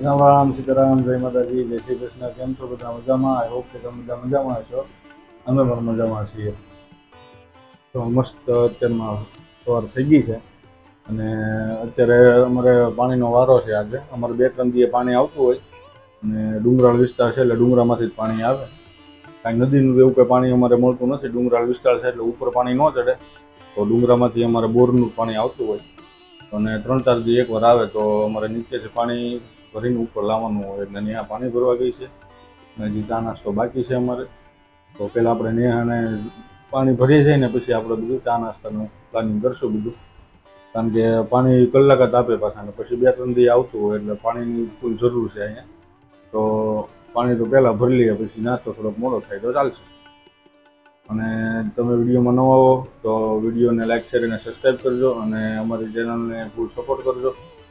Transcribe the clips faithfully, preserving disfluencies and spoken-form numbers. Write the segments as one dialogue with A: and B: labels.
A: રામ રામ સીતારામ જય માતાજી જય શ્રી કૃષ્ણ કેમ છો બધા મજામાં આઈ હોપ કે તમે બધા મજામાં છો અમે પણ મજામાં છીએ તો મસ્ત અત્યારમાં સવાર થઈ ગઈ છે અને અત્યારે અમારે પાણીનો વારો છે આજે અમારે બે ત્રણ દિવસે પાણી આવતું હોય અને ડુંગરાળ વિસ્તાર છે એટલે ડુંગરામાંથી જ પાણી આવે કાંઈ નદીનું એવું કંઈ પાણી અમારે મળતું નથી ડુંગરાળ વિસ્તાર છે એટલે ઉપર પાણી ન ચડે તો ડુંગરામાંથી અમારે બોરનું પાણી આવતું હોય અને ત્રણ ચાર દી એકવાર આવે તો અમારે નીચેથી પાણી ભરીને ઉપર લાવવાનું હોય એટલે ત્યાં પાણી ભરવા ગઈ છે અને હજી ચા નાસ્તો બાકી છે અમારે તો પહેલાં આપણે નેહાને પાણી ભરીએ છીએ ને પછી આપણે બધું ચા નાસ્તાનું પ્લાનિંગ કરશું બધું કારણ કે પાણી કલાક જ આપે પાછા ને પછી બે ત્રણ દી આવતું હોય એટલે પાણીની ફૂલ જરૂર છે અહીંયા તો પાણી તો પહેલાં ભરી લઈએ પછી નાસ્તો થોડોક મોડો થાય તો ચાલશે અને તમે વિડીયોમાં નવા હો તો વિડીયોને લાઈક શેર અને સબસ્ક્રાઈબ કરજો અને અમારી ચેનલને ફૂલ સપોર્ટ કરજો.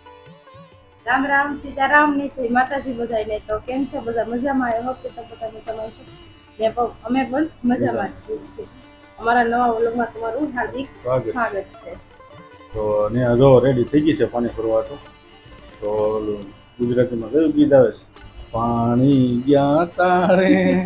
B: રામ રામ સીતારામ ને જય માતાજી બધાને. તો કેમ છો બધા મજામાં? આઈ હોપ કે તમે બધા મજામાં છો ને અમે પણ મજામાં છીએ. અમારા નવા વ્લોગમાં તમારું હાર્દિક સ્વાગત છે.
A: તો ને જો રેડી થઈ ગઈ છે પાણી ભરવાનું તો ગુજરાતીમાં કયું ગીત આવે છે પાણી ગયા તારે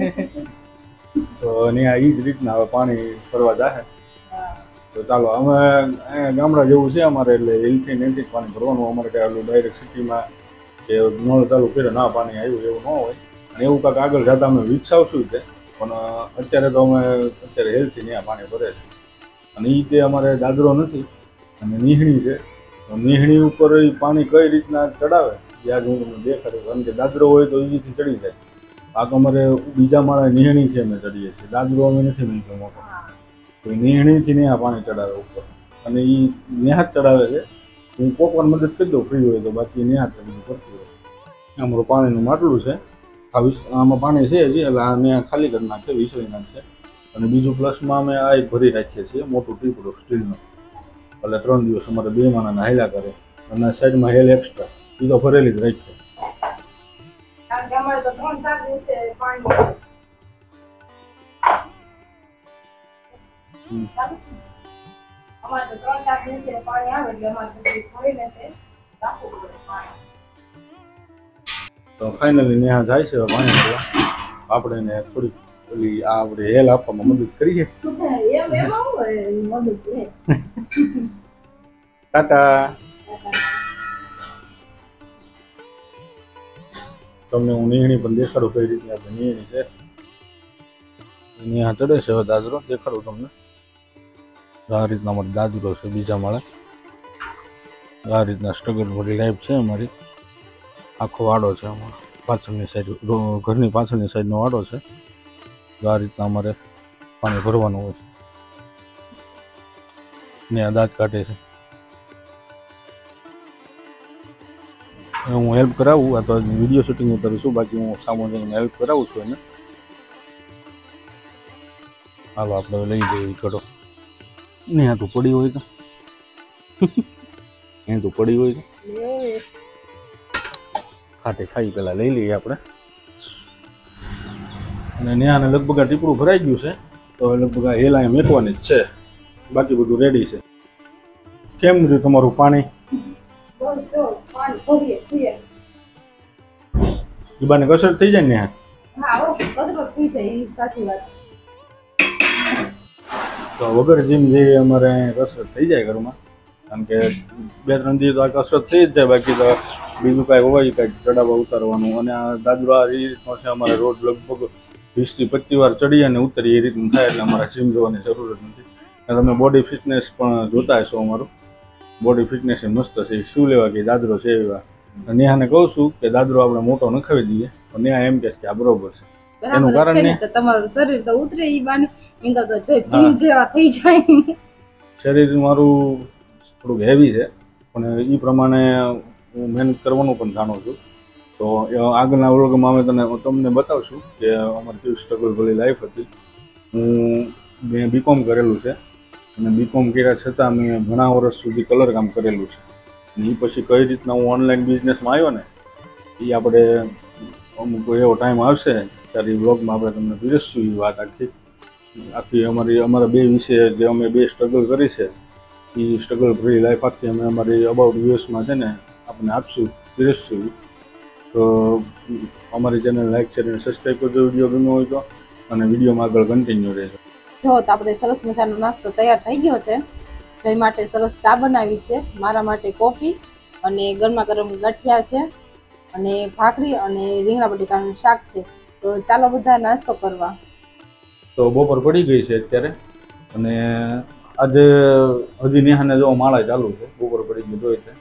A: તો ને આ એ જ રીતના હવે પાણી ભરવા જાય તો ચાલો અમે ગામડા જેવું છે અમારે એટલે એલથી નેથી પાણી ભરવાનું અમારે કાંઈ ઓલું ડાયરેક્ટ સિટીમાં કે નળ ચાલુ કર્યો ના પાણી આવ્યું એવું ન હોય અને એવું કાંઈક આગળ જતાં અમે વિકસાવશું તે પણ અત્યારે તો અમે અત્યારે હેલથી ત્યાં પાણી ભરે છે અને એ તે અમારે દાદરો નથી અને નીહણી છે તો નીહણી ઉપર એ પાણી કઈ રીતના ચડાવે ત્યાં જ હું તમને દેખાડું કારણ કે દાદરો હોય તો ઈઝીથી ચડી જાય આ તો અમારે બીજા માળે નીહણીથી અમે ચડીએ છીએ દાદરો અમે નથી મૂક્યો મોટો તો નીહણીથી ને આ પાણી ચડાવે ઉપર અને એ નેહાત ચડાવે છે હું કોક વાર મદદ કરી દઉં ફ્રી હોય તો બાકી નેહાત ચડી કરતી હોય અમારું પાણીનું માટલું છે આ વિસ આમાં પાણી છે હજી એટલે આ ત્યાં ખાલી કરી નાખે વિસળી નાખશે અને બીજું પ્લસમાં અમે આ એક ભરી રાખીએ છીએ મોટું ટીપડું સ્ટીલનું એટલે ત્રણ દિવસ અમારે બે માણાના હાલ્યા કરે અને સાઈડમાં હેલ એક્સ્ટ્રા એ તો ભરેલી જ રાખીએ.
B: અમારે તો ત્રણ ચાર દિવસે પાણી અમારે તો ત્રણ ચાર દિવસે પાણી આવે એટલે અમારે પછી ભરીને તે રાખવું પડે પાણી.
A: તો ફાઇનલી નેહા જાય છે પાણી પીવા આપણે એને થોડીક પેલી આ આપણે હેલ આપવામાં મદદ કરીએ.
B: એમ એમાં હોય મદદ લે
A: ટાટા. તમને હું નીહણી પણ દેખાડું કઈ રીતની આપણે નીહણી છે નેહા ચડે છે હવે દાદરો દેખાડું તમને આ રીતના અમારી દાદરો છે બીજા માળે આ રીતના સ્ટ્રગલ ભરી લાઈફ છે અમારી આખો વાડો છે અમારો પાછળની સાઈડ ઘરની પાછળની સાઈડનો વાડો છે આ રીતના અમારે પાણી ભરવાનું હોય ને આ દાંત કાઢે છે હું હેલ્પ કરાવું આ તો વિડીયો શૂટિંગ કરીશું બાકી હું સામો જઈને હેલ્પ કરાવું છું એને હાલો આપણે લઈ જઈએ ઘડો ને આ તું પડી હોય તો એ તું પડી હોય તો ખાતે ખાઈ પહેલાં લઈ લઈએ આપણે અને ન્યાને લગભગ આ ટીપડું ભરાઈ ગયું છે તો લગભગ આ હેલ અહીંયા મેકવાની જ છે બાકી બધું રેડી છે. કેમ રહ્યું તમારું પાણી? ઈબાને કસરત થઈ જાય ને તો વગર જીમ જઈએ અમારે કસરત થઈ જાય ઘરમાં કારણ કે બે ત્રણ દિવસ આ કસરત થઈ જ જાય બાકી તો બીજું કાંઈ હોય કાંઈક ચડાવવા ઉતારવાનું અને આ દાદરો આ રીતનો છે અમારે રોજ લગભગ વીસથી પચીસ વાર ચડીએ અને ઉતરીએ એ રીતનું થાય એટલે અમારે જીમ જવાની જરૂર જ નથી અને તમે બોડી ફિટનેસ પણ જોતા હશો અમારું બોડી ફિટનેસ એ મસ્ત છે શું લેવા કે દાદરો છે એવા નેહાને કહું છું કે દાદરો આપણે મોટો નખાવી દઈએ પણ નેહા એમ કહે કે આ બરોબર છે એનું કારણ ને
B: તમારું શરીર તો ઉતરે ઈ બાની ઇંગલ તો જય ભૂલ જેવા થઈ જાય
A: શરીર મારું થોડુંક હેવી છે પણ એ પ્રમાણે હું મહેનત કરવાનું પણ જાણું છું તો આગળના વ્લોગમાં અમે તને તમને બતાવશું કે અમારી કેવી સ્ટ્રગલ ભરી લાઈફ હતી. હું મેં બીકોમ કરેલું છે અને બીકોમ કર્યા છતાં મેં ઘણા વર્ષ સુધી કલર કામ કરેલું છે અને એ પછી કઈ રીતના હું ઓનલાઈન બિઝનેસમાં આવ્યો ને એ આપણે અમુક એવો ટાઈમ આવશે ત્યારે એ વ્લોગમાં આપણે તમને પીરસશું એ વાત આખી આખી અમારી અમારા બે વિશે જે અમે બે સ્ટ્રગલ કરી છે એ સ્ટ્રગલ ભરી લાઈફ આખી અમે અમારી અબાઉટ યુએસમાં છે ને આપણે આપશું પીરસશું. તો તો અમારી ચેનલ લાઈક શેર અને સબસ્ક્રાઈબ કરજો વિડીયો ગમ્યો હોય તો, અને વિડીયોમાં આગળ કન્ટિન્યુ રહેજો.
B: જો તો આપણે સરસ મજાનો નાસ્તો તૈયાર થઈ ગયો છે. જય માટે સરસ ચા બનાવી છે, મારા માટે કોફી અને ગરમા ગરમ ગાંઠિયા છે અને ભાખરી અને રીંગણા બટેકાનું શાક છે. તો ચાલો બધા નાસ્તો કરવા.
A: તો બપોર પડી ગઈ છે અત્યારે, અને આજે હજી નેહાને જો માળા ચાલુ છે. બપોર પડી ગઈ જોઈ છે,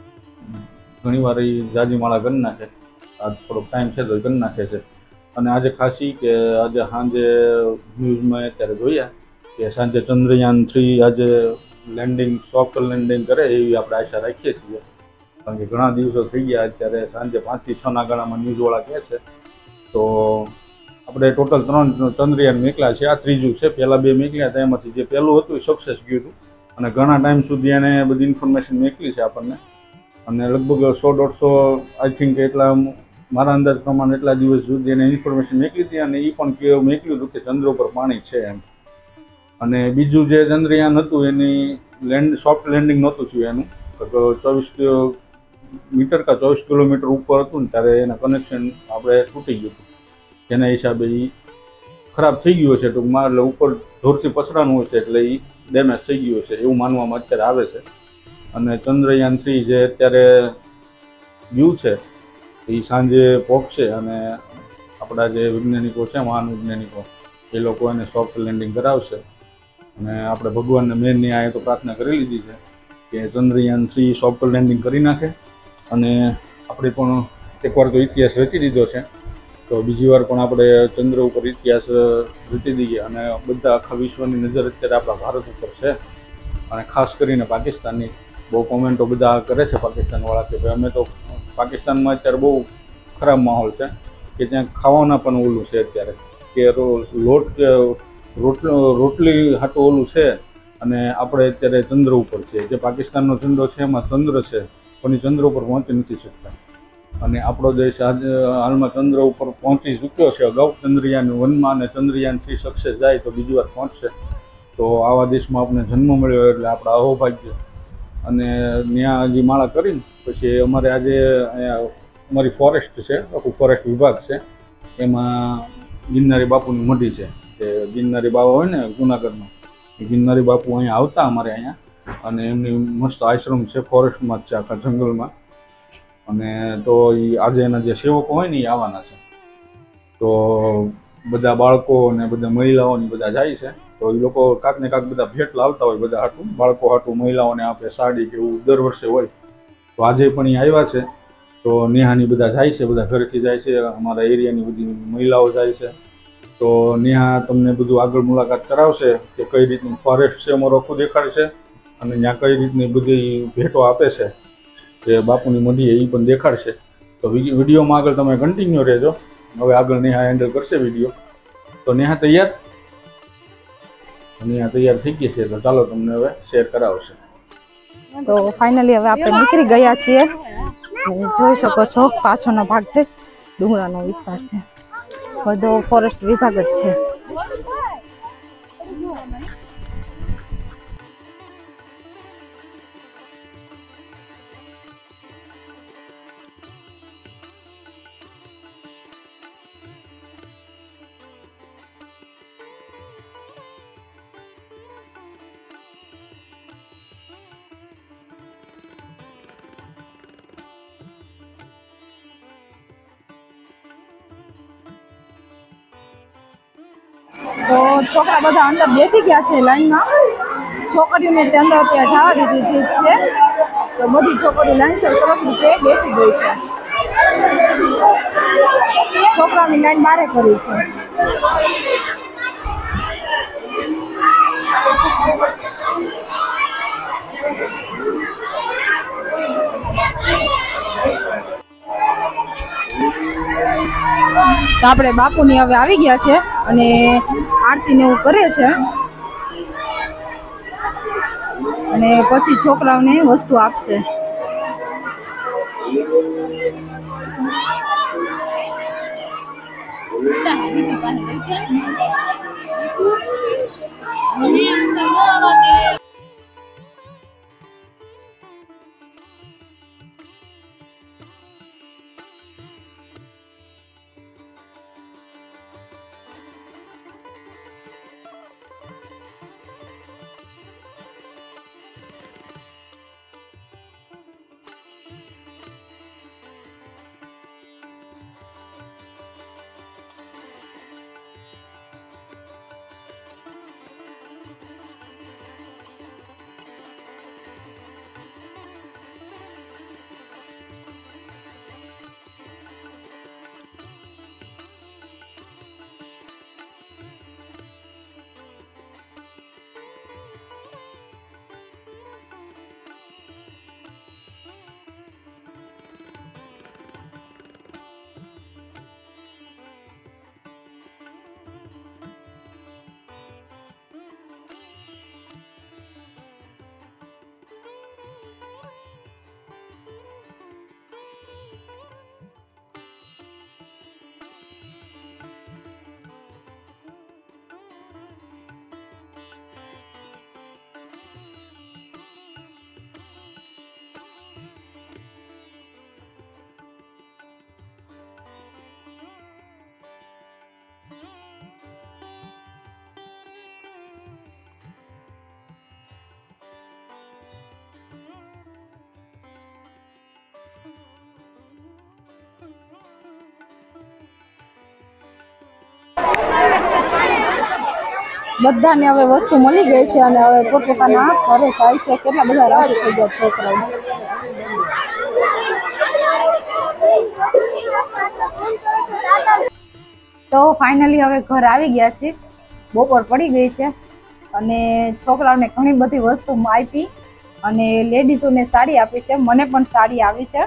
A: ઘણી વાર એ જાજી માળા કરી નાખે. આજ થોડોક ટાઈમ છે તો કરી નાખે છે. અને આજે ખાસી કે આજે સાંજે ન્યૂઝમાં અત્યારે જોયા કે સાંજે ચંદ્રયાન થ્રી આજે લેન્ડિંગ સોફ્ટ લેન્ડિંગ કરે એવી આપણે આશા રાખીએ છીએ. કારણ કે ઘણા દિવસો થઈ ગયા, અત્યારે સાંજે પાંચથી છ ના ગાળામાં ન્યૂઝવાળા કહે છે. તો આપણે ટોટલ ત્રણ ચંદ્રયાન મોકલ્યા છે, આ ત્રીજું છે. પહેલાં બે મોકલ્યા હતા, એમાંથી જે પહેલું હતું એ સક્સેસ ગયું હતું, અને ઘણા ટાઈમ સુધી એને બધી ઇન્ફોર્મેશન મોકલી છે આપણને. અને લગભગ સો દોઢસો આઈ થિંક એટલા મારા અંદાજ પ્રમાણે એટલા દિવસ સુધી એને ઇન્ફોર્મેશન મોકલી હતી, અને એ પણ કેવું મોકલ્યું હતું કે ચંદ્ર ઉપર પાણી છે એમ. અને બીજું જે ચંદ્રયાન હતું એની લેન્ડ સોફ્ટ લેન્ડિંગ નહોતું થયું એનું, તો ચોવીસ મીટર કા ચોવીસ કિલોમીટર ઉપર હતું ને ત્યારે એના કનેક્શન આપણે તૂટી ગયું હતું. જેના હિસાબે એ ખરાબ થઈ ગયું છે ટૂંકમાં, એટલે ઉપર જોરથી પછડાનું હોય છે એટલે એ ડેમેજ થઈ ગયું છે એવું માનવામાં અત્યારે આવે છે. અને ચંદ્રયાન થ્રી જે અત્યારે ગયું છે એ સાંજે પહોંચશે, અને આપણા જે વૈજ્ઞાનિકો છે, મહાન વૈજ્ઞાનિકો, એ લોકો એને સોફ્ટ લેન્ડિંગ કરાવશે. અને આપણે ભગવાનને મેનની આ તો પ્રાર્થના કરી લીધી છે કે ચંદ્રયાન થ્રી સોફ્ટ લેન્ડિંગ કરી નાખે. અને આપણે પણ એકવાર તો ઇતિહાસ રચી દીધો છે, તો બીજી વાર પણ આપણે ચંદ્ર ઉપર ઇતિહાસ રચી દઈએ. અને બધા આખા વિશ્વની નજર અત્યારે આપણા ભારત ઉપર છે, અને ખાસ કરીને પાકિસ્તાનની. બહુ કોમેન્ટો બધા કરે છે પાકિસ્તાનવાળા કે ભાઈ અમે તો પાકિસ્તાનમાં અત્યારે બહુ ખરાબ માહોલ છે, કે ત્યાં ખાવાના પણ ઓલું છે અત્યારે કે લોટ કે રોટલો રોટલી હાટું ઓલું છે. અને આપણે અત્યારે ચંદ્ર ઉપર છે, જે પાકિસ્તાનનો ઝંડો છે એમાં ચંદ્ર છે, પણ એ ચંદ્ર ઉપર પહોંચી નથી શકતા. અને આપણો દેશ આજે હાલમાં ચંદ્ર ઉપર પહોંચી ચૂક્યો છે અગાઉ. ચંદ્રયાન વનમાં અને ચંદ્રયાન થ્રી સક્સેસ જાય તો બીજી વાર પહોંચશે. તો આવા દેશમાં આપણે જન્મ મળ્યો એટલે આપણે અહોભાગ્ય. અને ત્યાં હજી માળા કરીને પછી અમારે આજે અહીંયા અમારી ફોરેસ્ટ છે, આખું ફોરેસ્ટ વિભાગ છે, એમાં ગિરનારી બાપુની મઢી છે. કે ગિરનારી બાબા હોય ને જુનાગઢમાં, એ ગિરનારી બાપુ અહીંયા આવતા અમારે અહીંયા, અને એમની મસ્ત આશ્રમ છે, ફોરેસ્ટમાં જ છે, આખા જંગલમાં. અને તો એ આજે એના જે સેવકો હોય ને એ આવવાના છે. તો બધા બાળકો અને બધા મહિલાઓને બધા જાય છે. તો એ લોકો કાંક ને કાંક બધા ભેટ લાવતા હોય, બધા હાટું બાળકો હાટું મહિલાઓને આપે સાડી કે એવું દર વર્ષે હોય. તો આજે પણ એ આવ્યા છે. તો નેહાની બધા જાય છે, બધા ઘરેથી જાય છે, અમારા એરિયાની બધી મહિલાઓ જાય છે. તો નેહા તમને બધું આગળ મુલાકાત કરાવશે કે કઈ રીતનું ફોરેસ્ટ છે અમારો આખું દેખાડશે, અને ત્યાં કઈ રીતની બધી ભેટો આપે છે કે બાપુની મઢી એ પણ દેખાડશે. તો વિડીયોમાં આગળ તમે કન્ટિન્યુ રહેજો. હવે આગળ નેહા હેન્ડલ કરશે વિડીયો. તો નેહા તૈયાર? નેહા તૈયાર થઈ ગઈ છે, તો ચાલો તમને હવે શેર કરાવશે.
B: તો ફાઇનલી હવે આપણે નીકળી ગયા છીએ. જોઈ શકો છો પાછળનો ભાગ છે, ડુંગરાનો વિસ્તાર છે, બધો ફોરેસ્ટ વિભાગ જ છે. તો છોકરા બધા અંદર બેસી ગયા છે લાઈનમાં. છોકરીઓને અંદર ત્યાં જવા દીધી છે, તો બધી છોકરીઓ લાઈનસર સરસ રીતે બેસી ગઈ છે. છોકરાઓની લાઈન બારે કરી છે. તો આપણે બાપુની હવે આવી ગયા છે, અને આરતી ને એવું કરે છે, અને પછી છોકરાઓને વસ્તુ આપશે. બધાને હવે વસ્તુ મળી ગઈ છે અને હવે પોતપોતાના ઘરે જાય છે. કેટલા બધા રાજી થઈ ગયા છોકરાઓ. તો ફાઇનલી હવે ઘર આવી ગયા છે. બપોર પડી ગઈ છે અને છોકરાઓને ઘણી બધી વસ્તુ આપી અને લેડીઝોને સાડી આપી છે. મને પણ સાડી આવી છે.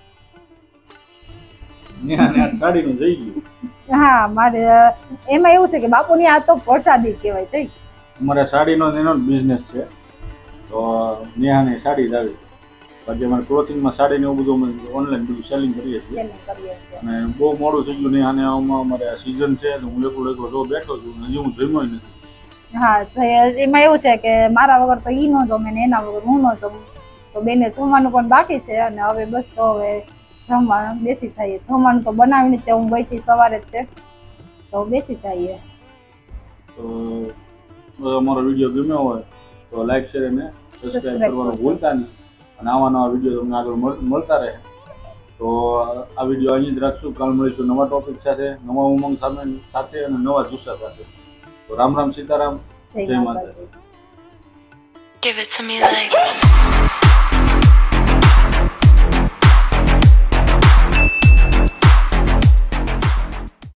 B: હા, મારે એમાં એવું છે કે બાપુની આ તો પ્રસાદી કહેવાય છે.
A: અમારે સાડીનો એનો બિઝનેસ છે, તો નેહાને સાડી જ આવી. પછી અમારે ક્લોથિંગમાં સાડીને એવું બધું અમે ઓનલાઈન બધું સેલિંગ કરીએ છીએ. અને બહુ મોડું થઈ ગયું નેહાને આવવામાં. અમારે આ સિઝન છે તો હું એકલો એકલો જો બેઠો છું, હજી હું જમ્યો નથી.
B: હા, એમાં એવું છે કે મારા વગર તો ઈ ન જમે ને એના વગર હું ન જમું. તો બેને જમવાનું પણ બાકી છે અને હવે બસ તો હવે જમવા બેસી જઈએ. જમવાનું તો બનાવીને તે હું ગઈ હતી સવારે જ તે, તો બેસી જઈએ.
A: તો અમારો વિડીયો ગમ્યો હોય તો લાઈક શેર અને સબસ્ક્રાઇબ કરવાનું ભૂલતા નહીં. અને આવા નવા વિડીયો તમને આગળ મળતા રહે. તો આ વિડીયો અહીં જ રાખશું. કાલ મળીશું નવા ટોપિક સાથે, નવા ઉમંગ સાથે અને નવા જુસ્સા સાથે. તો રામ રામ સીતારામ, જય માતાજી.
C: Give it to me like